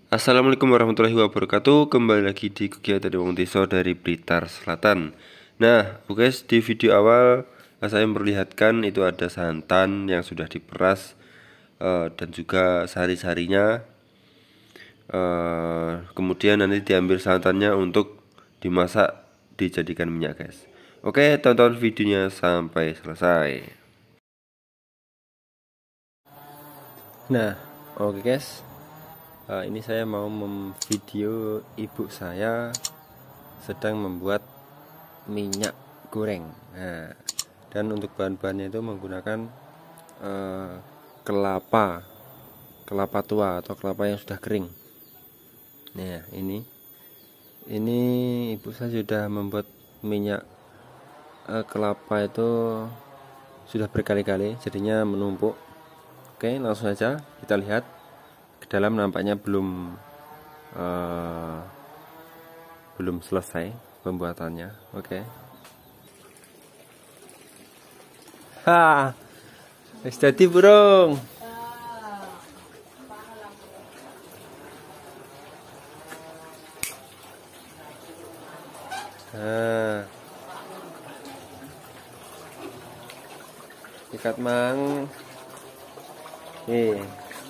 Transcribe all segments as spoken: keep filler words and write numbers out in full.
Assalamualaikum warahmatullahi wabarakatuh. Kembali lagi di kegiatan Wong Desa dari Blitar Selatan. Nah, oke guys, di video awal saya memperlihatkan itu ada santan yang sudah diperas eh, dan juga sari-sarinya. Eh, kemudian nanti diambil santannya untuk dimasak dijadikan minyak, guys. Oke, tonton videonya sampai selesai. Nah, oke guys. Uh, ini saya mau memvideo ibu saya sedang membuat minyak goreng. Nah, dan untuk bahan-bahannya itu menggunakan uh, kelapa, kelapa tua atau kelapa yang sudah kering. Nah, ini, ini ibu saya sudah membuat minyak uh, kelapa itu sudah berkali-kali, jadinya menumpuk. Oke, langsung saja kita lihat. Ke dalam nampaknya belum uh, belum selesai pembuatannya. Oke. Ha, wis dadi burung. Nah, ikat mang. Nih,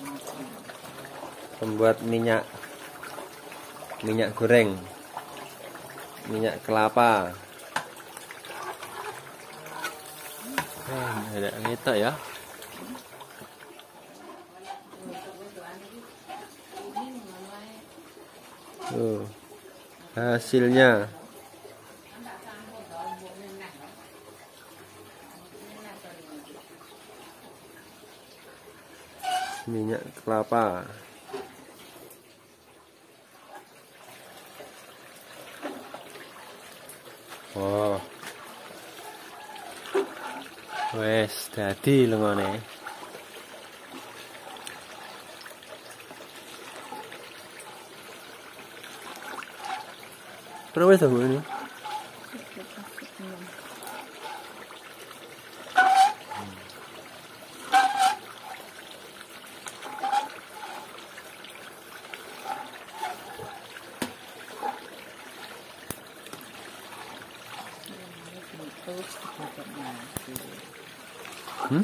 membuat minyak minyak goreng, minyak kelapa. Nah, ada kita ya. Tuh, hasilnya. Minyak kelapa. Oh, wes dadi lengone. Berapa itu ini? Hmm?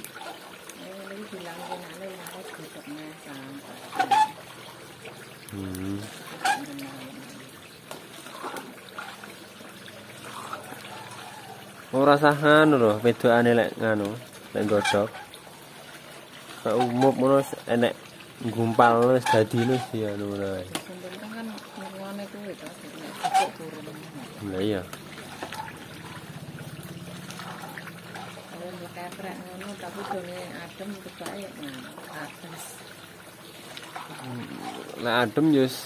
Hmm. Ora sah nganu lho, bedokane lek nganu, lek godhog. Nek umum ngono enek gumpal wis dadi wis ya ngono ae. Kan ngene kuwi to, turun. Lah iya. Kalau keprek ngono tapi dene adem kebak ya atas. Lek adem wis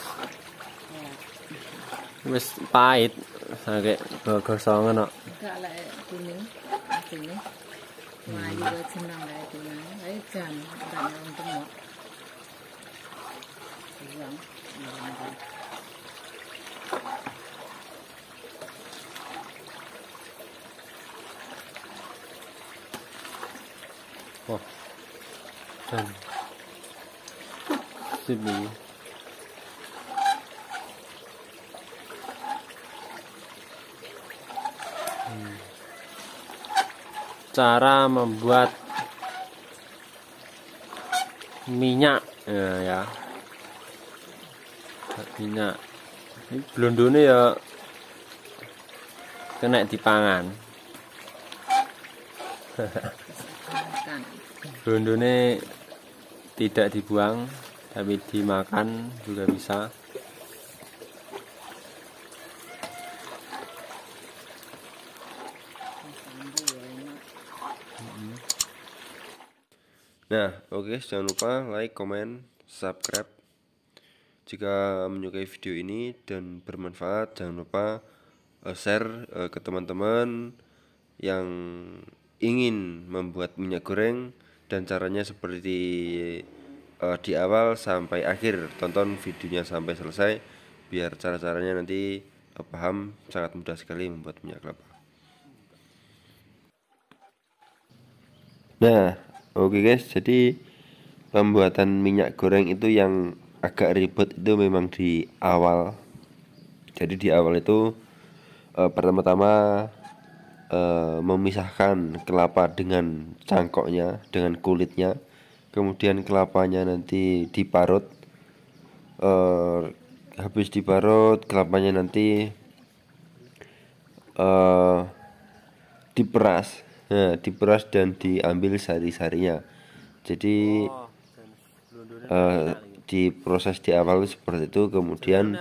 wis pahit sakit gosongan kok. Enggak lek kuning asine. Melayu wae jeneng ae kuning. Ae jan ora untuk mok. Iya. Oh. Dan sini. Hmm. Cara membuat minyak ya, ya. Minyak. Ini blondone ya kena dipangan. Blondone tidak dibuang tapi dimakan juga bisa. Nah, oke, okay, jangan lupa like, comment, subscribe. Jika menyukai video ini dan bermanfaat, jangan lupa uh, share uh, ke teman-teman yang ingin membuat minyak goreng dan caranya seperti uh, di awal sampai akhir. Tonton videonya sampai selesai biar cara-caranya nanti uh, paham. Sangat mudah sekali membuat minyak kelapa. Nah, oke okay guys, jadi pembuatan minyak goreng itu yang agak ribet itu memang di awal. Jadi di awal itu e, pertama-tama e, memisahkan kelapa dengan cangkoknya, dengan kulitnya. Kemudian kelapanya nanti diparut. E, habis diparut kelapanya nanti e, diperas. Nah, diperas dan diambil sari-sarinya. Jadi Uh, di proses di awal seperti itu, kemudian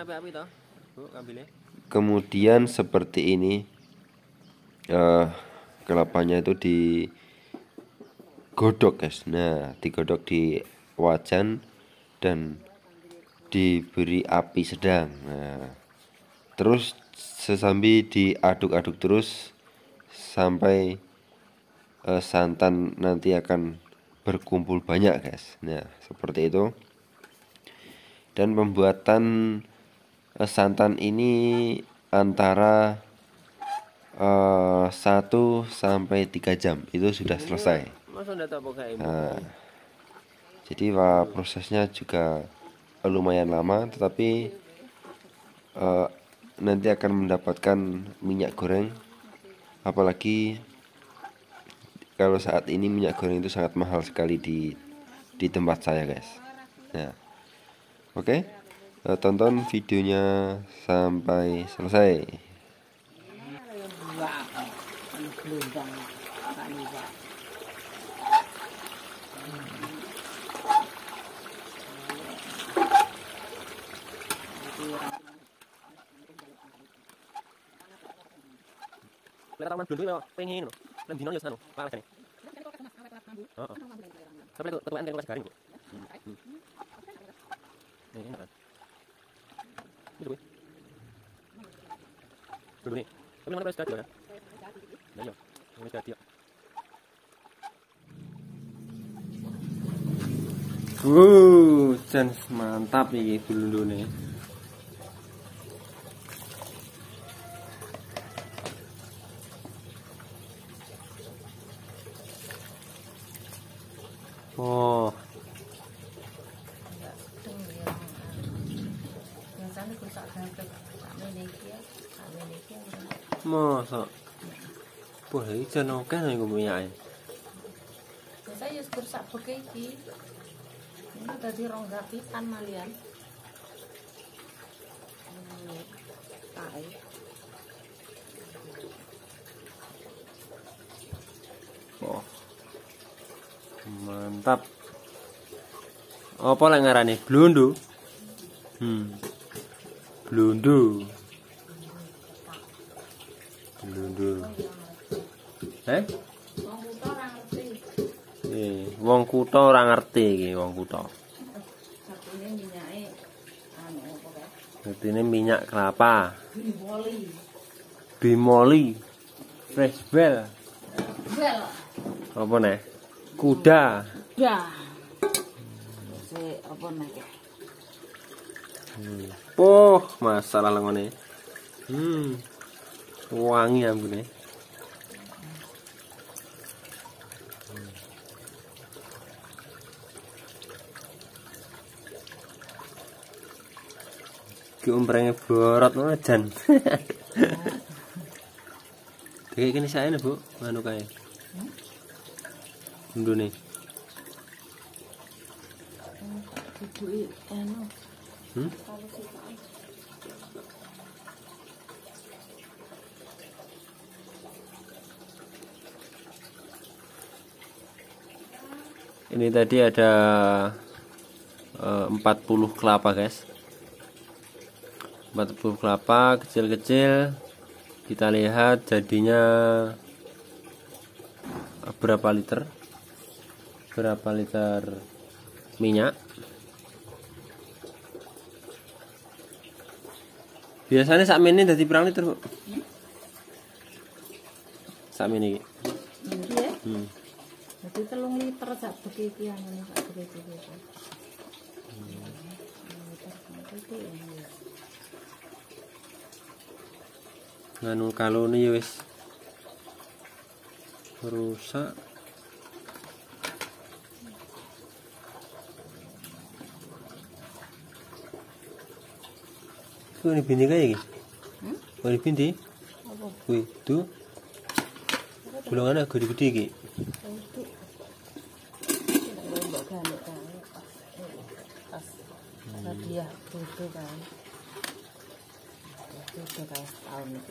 kemudian seperti ini, uh, kelapanya itu digodok guys. Nah, digodok di wajan dan diberi api sedang. Nah, terus sesambi diaduk-aduk terus sampai uh, santan nanti akan berkumpul banyak guys. Nah, seperti itu. Dan pembuatan uh, santan ini antara uh, satu sampai tiga jam itu sudah selesai. Nah, jadi wah, prosesnya juga uh, lumayan lama, tetapi uh, nanti akan mendapatkan minyak goreng. Apalagi kalau saat ini minyak goreng itu sangat mahal sekali di di tempat saya guys. Nah, oke, okay. Tonton videonya sampai selesai. Lek taman blondo lho, pengen lho. Lan dino yo sanu, panas jane. Heeh. Sampai ketuaan kan garing, Bu. Ini enak kan. Ini gue. Dulu nih. Tapi mana prestasi kan? Nah, iya. Ini jadi. Wuh, chance mantap iki blondone. Oh. Masa. Wah, iki jan akeh nek minyake. Saya wis kursak beke iki. Ini dadi rongga pisan malian. Tae. Oh. Mantap. Apa lek ngarane blondo? Hmm. Blondo. Blondo. Eh? Wong kutho ora ngerti. Eh, wong kutho ora ngerti iki wong kutho. Artine minyake anu apa kae? Artine minyak kelapa. Bimoli. Bimoli. Fresh bell. Bel. Apa nih? Kuda. Ya. Si apa nek? Hmm. Oh, masalah lengone. Hmm. Wangi ambune. Hmm. Ki umprenge borot ajan. Kayak gini saya nih, Bu. Anu kae. Ndone. Duduki anu. Hmm? Ini tadi ada uh, empat puluh kelapa guys, empat puluh kelapa kecil-kecil. Kita lihat jadinya berapa liter berapa liter minyak. Biasanya sakmene dadi pirang liter, Bu? Hmm? Sakmene iki. Iki ya. Hmm. Dadi telung liter sak beke iki anu sak beke iki. Nganu kalone ya wis rusak. Kok ini binti kayak gini? Hmm? Kok ini binti? Apa? Wih, tuh. Bulungannya gede-gede iki. Oh, itu. Tidak mbok gane kae. Pas hadiah foto kan. Itu udah kayak setahun itu.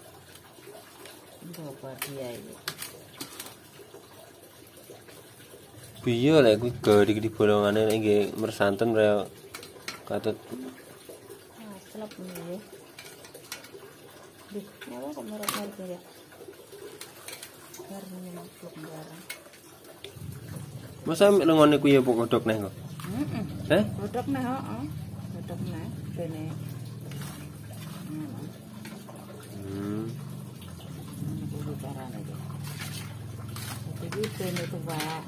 Berapa dia ini? Piye lek kuwi gede-gede bolongane nek nggih mersanten rek katut. Ah, selap ini ya. Duh, apa kok merah-merah ya? Karena makhluk barang. Masa lengone kuwi ya kodhok neh kok. Heeh. Eh? Kodhok neh, heeh. Kodhok neh bene. Hmm. Hmm. Ini carane iki. Jadi bene tuh, Pak.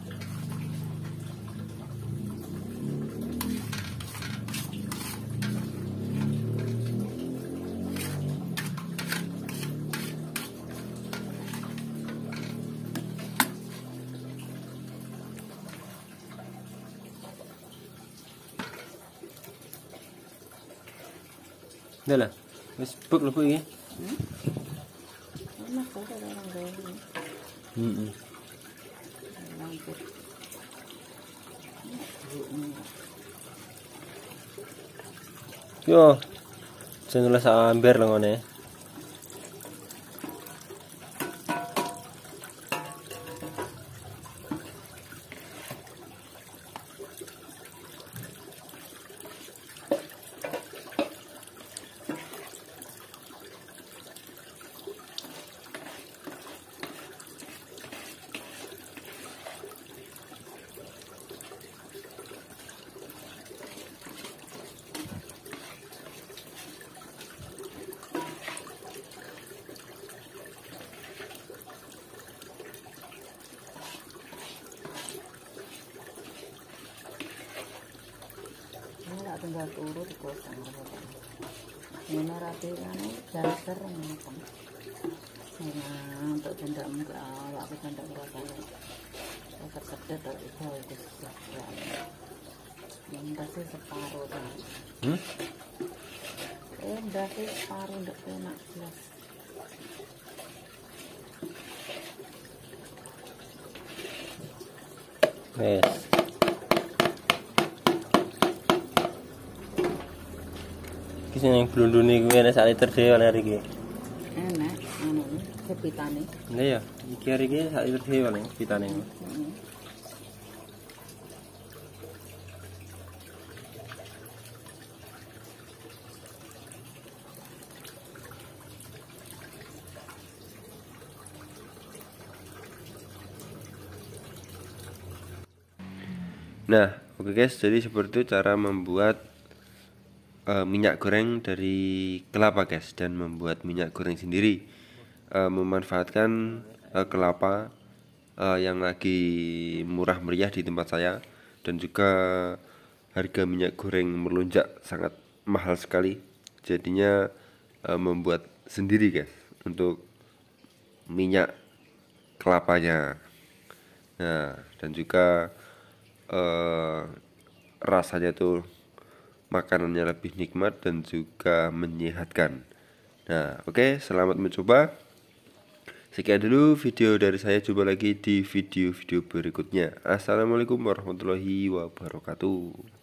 Dah lah. Wis bek lho kuwi. Hmm? Enak kok ada orang gawe. Heeh. Lampir. Yo. Jenenge samber lengone. Ora tinggal turu di kosan. Ini rapi kan dasar ngoten. Nah, untuk tindak muka awak aku tindak rasane. Kesedet tok itu itu. Yang kasih separuh kan. Hmm? Eh, kasih separuh ndak enak jelas. Wes. Iki sing ning blundune kuwi ana sak liter dhewe oleh iki. Enak anu kepitane. Lah ya, iki hari iki sak liter dhewe oleh pitane. Heeh. Nah, oke guys, jadi seperti itu cara membuat uh, minyak goreng dari kelapa guys, dan membuat minyak goreng sendiri, uh, memanfaatkan uh, kelapa uh, yang lagi murah meriah di tempat saya, dan juga harga minyak goreng melonjak sangat mahal sekali. Jadinya uh, membuat sendiri guys untuk minyak kelapanya. Nah, dan juga Uh, rasanya tuh makanannya lebih nikmat dan juga menyehatkan. Nah, oke, okay, selamat mencoba. Sekian dulu video dari saya, coba lagi di video-video berikutnya. Assalamualaikum warahmatullahi wabarakatuh.